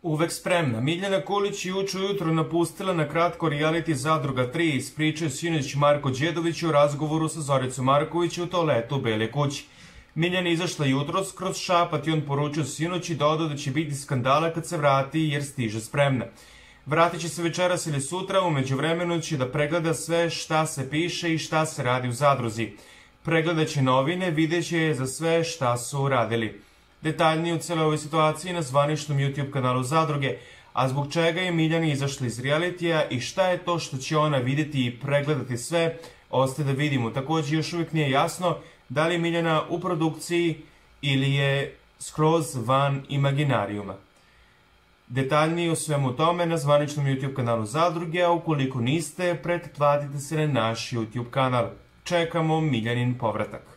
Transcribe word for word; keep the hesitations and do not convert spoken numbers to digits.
Uvek spremna. Miljana Kulić juče ujutro napustila na kratko reality Zadruga tri. Ispričao sinoć Marko Đedović u razgovoru sa Zoricom Marković u toaletu Bele kuće. Miljana izašla jutros kroz šapat i on poručio sinoć i dodao da će biti skandala kad se vrati jer stiže spremna. Vratit će se večeras ili sutra, u međuvremenu će da pregleda sve šta se piše i šta se radi u Zadruzi. Pregledat će novine, vidjet će za sve šta su radili. Detaljnije u cijeloj ovoj situaciji na zvaničnom YouTube kanalu Zadruge, a zbog čega je Miljana izašla iz realitija i šta je to što će ona vidjeti i pregledati sve, ostaje da vidimo. Također još uvijek nije jasno da li je Miljana u produkciji ili je skroz van imaginarijuma. Detaljnije u svemu tome na zvaničnom YouTube kanalu Zadruge, a ukoliko niste, pretplatite se na naš YouTube kanal. Čekamo Miljanin povratak.